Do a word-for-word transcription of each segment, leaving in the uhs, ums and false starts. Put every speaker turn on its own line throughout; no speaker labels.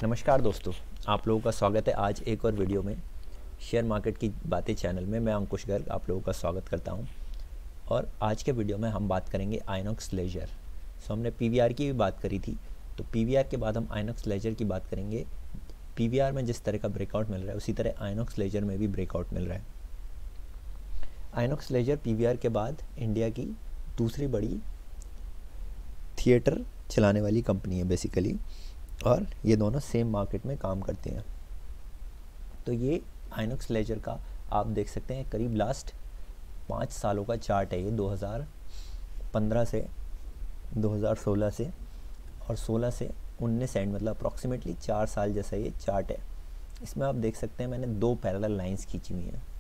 नमस्कार दोस्तों, आप लोगों का स्वागत है आज एक और वीडियो में। शेयर मार्केट की बातें चैनल में मैं अंकुश गर्ग आप लोगों का स्वागत करता हूं। और आज के वीडियो में हम बात करेंगे आइनॉक्स लेजर। सो हमने पीवीआर की भी बात करी थी, तो पीवीआर के बाद हम आइनॉक्स लेजर की बात करेंगे। पीवीआर में जिस तरह का ब्रेकआउट मिल रहा है उसी तरह आइनॉक्स लेजर में भी ब्रेकआउट मिल रहा है। आइनॉक्स लेजर पीवीआर के बाद इंडिया की दूसरी बड़ी थिएटर चलाने वाली कंपनी है बेसिकली, और ये दोनों सेम मार्केट में काम करते हैं। तो ये आइनॉक्स लेजर का आप देख सकते हैं करीब लास्ट पाँच सालों का चार्ट है। ये दो हज़ार पंद्रह से दो हज़ार सोलह से और सोलह से उन्नीस एंड मतलब अप्रॉक्सीमेटली चार साल जैसा ये चार्ट है। इसमें आप देख सकते हैं मैंने दो पैरेलल लाइंस खींची हुई हैं,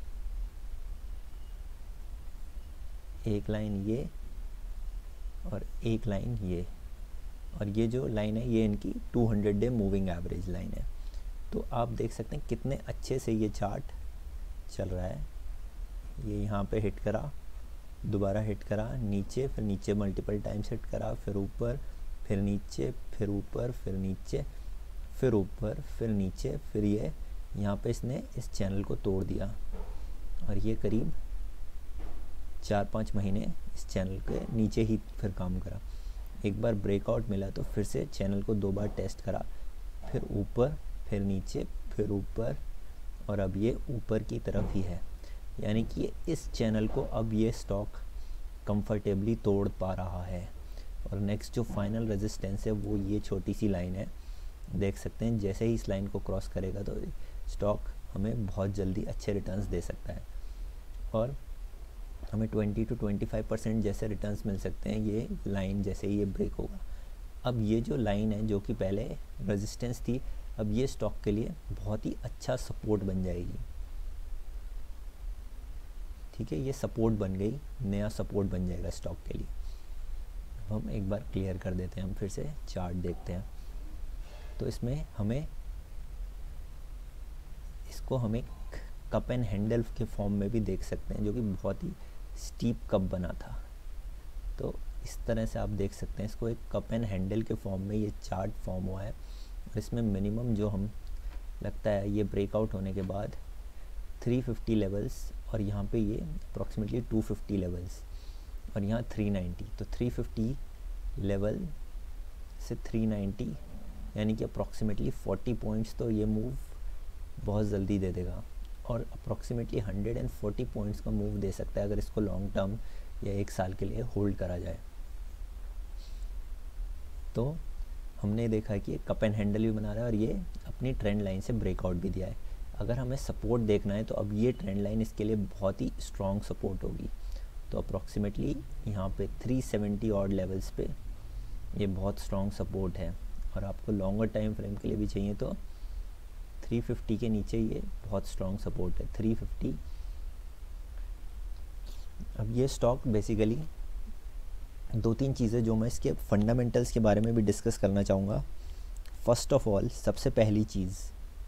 एक लाइन ये और एक लाइन ये, और ये जो लाइन है ये इनकी दो सौ डे मूविंग एवरेज लाइन है। तो आप देख सकते हैं कितने अच्छे से ये चार्ट चल रहा है। ये यहाँ पे हिट करा, दोबारा हिट करा, नीचे, फिर नीचे मल्टीपल टाइम्स हिट करा, फिर ऊपर, फिर नीचे, फिर ऊपर, फिर नीचे, फिर ऊपर, फिर नीचे, फिर ये यहाँ पे इसने इस चैनल को तोड़ दिया। और ये करीब चार पाँच महीने इस चैनल के नीचे ही फिर काम करा। एक बार ब्रेकआउट मिला तो फिर से चैनल को दो बार टेस्ट करा, फिर ऊपर, फिर नीचे, फिर ऊपर, और अब ये ऊपर की तरफ ही है। यानी कि इस चैनल को अब ये स्टॉक कंफर्टेबली तोड़ पा रहा है। और नेक्स्ट जो फाइनल रेजिस्टेंस है वो ये छोटी सी लाइन है, देख सकते हैं। जैसे ही इस लाइन को क्रॉस करेगा तो स्टॉक हमें बहुत जल्दी अच्छे रिटर्न्स दे सकता है, और हमें बीस टू पच्चीस परसेंट जैसे रिटर्न्स मिल सकते हैं ये लाइन जैसे ही ये ब्रेक होगा। अब ये जो लाइन है जो कि पहले रेजिस्टेंस थी, अब ये स्टॉक के लिए बहुत ही अच्छा सपोर्ट बन जाएगी। ठीक है, ये सपोर्ट बन गई, नया सपोर्ट बन जाएगा स्टॉक के लिए। हम एक बार क्लियर कर देते हैं, हम फिर से चार्ट देखते हैं। तो इसमें हमें इसको हमें कप एंड हैंडल के फॉर्म में भी देख सकते हैं, जो कि बहुत ही स्टीप कप बना था। तो इस तरह से आप देख सकते हैं इसको एक कप एंड हैंडल के फॉर्म में ये चार्ट फॉर्म हुआ है। और इसमें मिनिमम जो हम लगता है ये ब्रेकआउट होने के बाद तीन सौ पचास लेवल्स, और यहाँ पे ये अप्रॉक्सीमेटली दो सौ पचास लेवल्स, और यहाँ तीन सौ नब्बे। तो तीन सौ पचास लेवल से तीन सौ नब्बे यानी कि अप्रॉक्सीमेटली चालीस पॉइंट्स तो ये मूव बहुत जल्दी दे देगा, और अप्रॉक्सीमेटली एक सौ चालीस पॉइंट्स का मूव दे सकता है अगर इसको लॉन्ग टर्म या एक साल के लिए होल्ड करा जाए। तो हमने देखा कि ये कप एंड हैंडल भी बना रहा है और ये अपनी ट्रेंड लाइन से ब्रेकआउट भी दिया है। अगर हमें सपोर्ट देखना है तो अब ये ट्रेंड लाइन इसके लिए बहुत ही स्ट्रॉन्ग सपोर्ट होगी। तो अप्रॉक्सीमेटली यहाँ पे तीन सौ सत्तर ऑड लेवल्स पे ये बहुत स्ट्रॉन्ग सपोर्ट है, और आपको लॉन्गर टाइम फ्रेम के लिए भी चाहिए तो तीन सौ पचास के नीचे ये बहुत स्ट्रॉन्ग सपोर्ट है, तीन सौ पचास। अब ये स्टॉक बेसिकली दो तीन चीज़ें जो मैं इसके फंडामेंटल्स के बारे में भी डिस्कस करना चाहूँगा। फर्स्ट ऑफ ऑल, सबसे पहली चीज़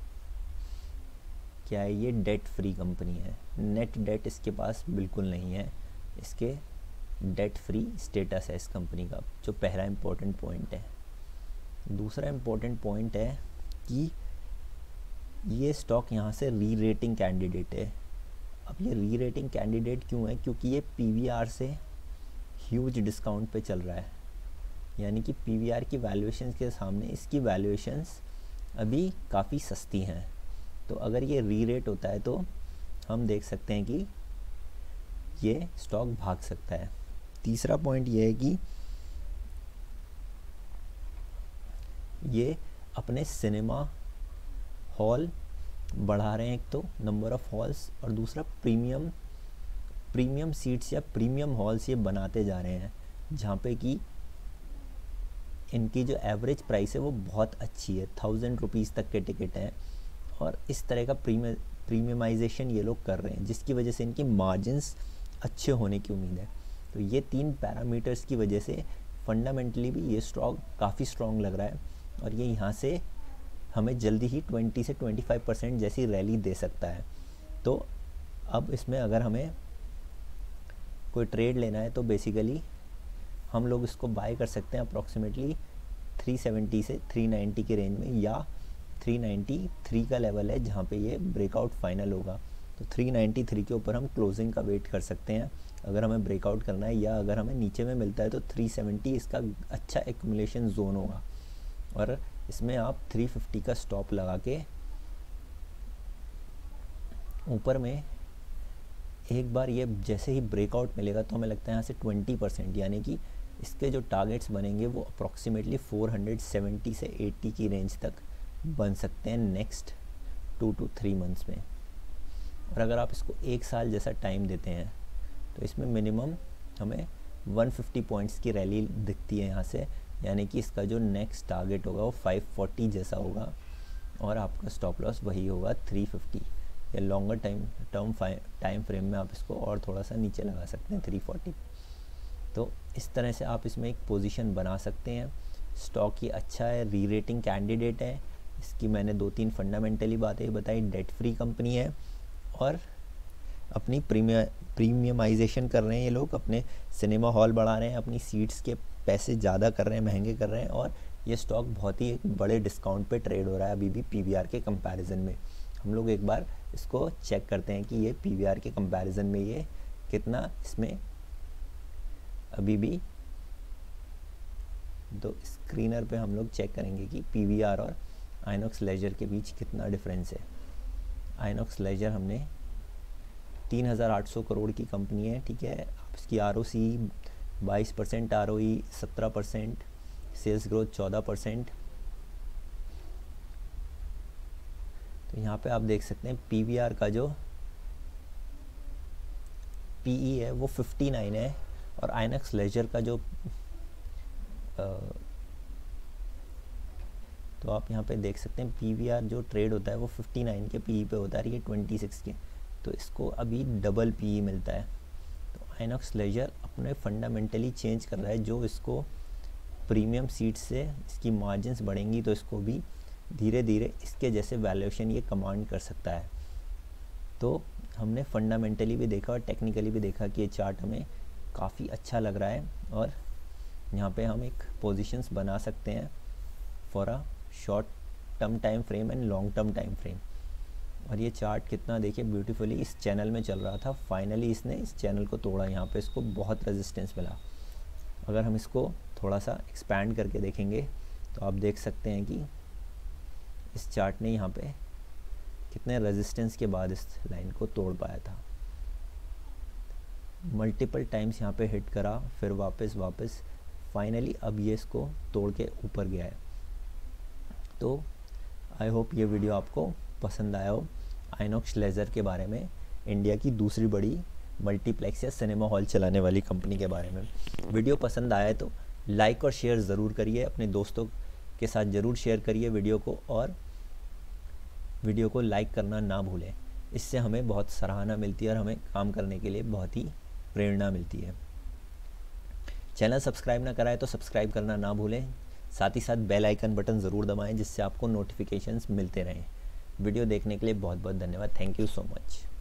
क्या है, ये डेट फ्री कंपनी है। नेट डेट इसके पास बिल्कुल नहीं है, इसके डेट फ्री स्टेटस है इस कंपनी का, जो पहला इम्पोर्टेंट पॉइंट है। दूसरा इम्पोर्टेंट पॉइंट है कि ये स्टॉक यहाँ से री रेटिंग कैंडिडेट है। अब ये री रेटिंग कैंडिडेट क्यों है? क्योंकि ये पीवीआर से ह्यूज डिस्काउंट पे चल रहा है। यानी कि पीवीआर की वैल्यूएशंस के सामने इसकी वैल्यूएशंस अभी काफ़ी सस्ती हैं। तो अगर ये री रेट होता है तो हम देख सकते हैं कि ये स्टॉक भाग सकता है। तीसरा पॉइंट ये है कि ये अपने सिनेमा हॉल बढ़ा रहे हैं, एक तो नंबर ऑफ हॉल्स, और दूसरा प्रीमियम प्रीमियम सीट्स या प्रीमियम हॉल्स ये बनाते जा रहे हैं, जहाँ पे कि इनकी जो एवरेज प्राइस है वो बहुत अच्छी है, थाउजेंड रुपीज़ तक के टिकट हैं। और इस तरह का प्रीमियम प्रीमियमाइजेशन ये लोग कर रहे हैं, जिसकी वजह से इनकी मार्जिन्स अच्छे होने की उम्मीद है। तो ये तीन पैरामीटर्स की वजह से फंडामेंटली भी ये स्टॉक काफ़ी स्ट्रॉन्ग लग रहा है, और ये यहाँ से हमें जल्दी ही बीस से पच्चीस परसेंट जैसी रैली दे सकता है। तो अब इसमें अगर हमें कोई ट्रेड लेना है तो बेसिकली हम लोग इसको बाय कर सकते हैं अप्रॉक्सीमेटली थ्री सेवेंटी से थ्री नाइंटी के रेंज में, या थ्री नाइंटी थ्री का लेवल है जहाँ पे ये ब्रेकआउट फाइनल होगा। तो थ्री नाइंटी थ्री के ऊपर हम क्लोजिंग का वेट कर सकते हैं अगर हमें ब्रेकआउट करना है, या अगर हमें नीचे में मिलता है तो थ्री सेवेंटी इसका अच्छा एक्यूमुलेशन जोन होगा, और इसमें आप थ्री फिफ्टी का स्टॉप लगा के ऊपर में एक बार ये जैसे ही ब्रेकआउट मिलेगा तो हमें लगता है यहाँ से ट्वेंटी परसेंट, यानी कि इसके जो टारगेट्स बनेंगे वो अप्रॉक्सीमेटली फोर सेवेंटी से एटी की रेंज तक बन सकते हैं next two to three months में। और अगर आप इसको एक साल जैसा टाइम देते हैं तो इसमें मिनिमम हमें वन फिफ्टी पॉइंट्स की रैली दिखती है यहाँ से, यानी कि इसका जो नेक्स्ट टारगेट होगा वो फाइव फोर्टी जैसा होगा, और आपका स्टॉप लॉस वही होगा थ्री फिफ्टी, या longer time term time frame में आप इसको और थोड़ा सा नीचे लगा सकते हैं थ्री फोर्टी। तो इस तरह से आप इसमें एक पोजीशन बना सकते हैं। स्टॉक ये अच्छा है, री रेटिंग कैंडिडेट है, इसकी मैंने दो तीन फंडामेंटली बातें बताई, डेट फ्री कंपनी है, और अपनी प्रीमियम प्रीमियमाइजेशन कर रहे हैं ये लोग, अपने सिनेमा हॉल बढ़ा रहे हैं, अपनी सीट्स के पैसे ज़्यादा कर रहे हैं, महंगे कर रहे हैं, और ये स्टॉक बहुत ही एक बड़े डिस्काउंट पे ट्रेड हो रहा है अभी भी पीवीआर के कंपैरिजन में। हम लोग एक बार इसको चेक करते हैं कि ये पीवीआर के कंपैरिजन में ये कितना इसमें अभी भी, तो स्क्रीनर पे हम लोग चेक करेंगे कि पीवीआर और आइनॉक्स लेजर के बीच कितना डिफरेंस है। आइनॉक्स लेजर हमने तीन हज़ार आठ सौ करोड़ की कंपनी है, ठीक है, आप इसकी आर ओ सी बाईस परसेंट, आर ओ ई सत्रह परसेंट, सेल्स ग्रोथ चौदह परसेंट। तो यहाँ पे आप देख सकते हैं पीवीआर का जो पीई है वो फिफ्टी नाइन है, और आइनॉक्स लेजर का जो आ, तो आप यहाँ पे देख सकते हैं पीवीआर जो ट्रेड होता है वो फिफ्टी नाइन के पीई पे होता है, ये ट्वेंटी सिक्स के, तो इसको अभी डबल पीई मिलता है। तो आइनॉक्स लेजर अपने फंडामेंटली चेंज कर रहा है, जो इसको प्रीमियम सीट से इसकी मार्जिन्स बढ़ेंगी तो इसको भी धीरे धीरे इसके जैसे वैल्यूएशन ये कमांड कर सकता है। तो हमने फंडामेंटली भी देखा और टेक्निकली भी देखा कि ये चार्ट हमें काफ़ी अच्छा लग रहा है, और यहाँ पे हम एक पोजीशंस बना सकते हैं for a short term time frame and long term time frame. और ये चार्ट कितना देखिए ब्यूटीफुली इस चैनल में चल रहा था, फाइनली इसने इस चैनल को तोड़ा, यहाँ पे इसको बहुत रेजिस्टेंस मिला। अगर हम इसको थोड़ा सा एक्सपैंड करके देखेंगे तो आप देख सकते हैं कि इस चार्ट ने यहाँ पे कितने रेजिस्टेंस के बाद इस लाइन को तोड़ पाया था। मल्टीपल टाइम्स यहाँ पे हिट करा, फिर वापस वापस फाइनली अब ये इसको तोड़ के ऊपर गया है। तो आई होप ये वीडियो आपको पसंद आया हो आइनॉक्स लेजर के बारे में, इंडिया की दूसरी बड़ी मल्टीप्लेक्स या सिनेमा हॉल चलाने वाली कंपनी के बारे में। वीडियो पसंद आया तो लाइक और शेयर ज़रूर करिए, अपने दोस्तों के साथ ज़रूर शेयर करिए वीडियो को, और वीडियो को लाइक करना ना भूलें, इससे हमें बहुत सराहना मिलती है और हमें काम करने के लिए बहुत ही प्रेरणा मिलती है। चैनल सब्सक्राइब ना कराए तो सब्सक्राइब करना ना भूलें, साथ ही साथ बेल आइकन बटन ज़रूर दबाएं जिससे आपको नोटिफिकेशंस मिलते रहें। वीडियो देखने के लिए बहुत बहुत धन्यवाद। Thank you so much.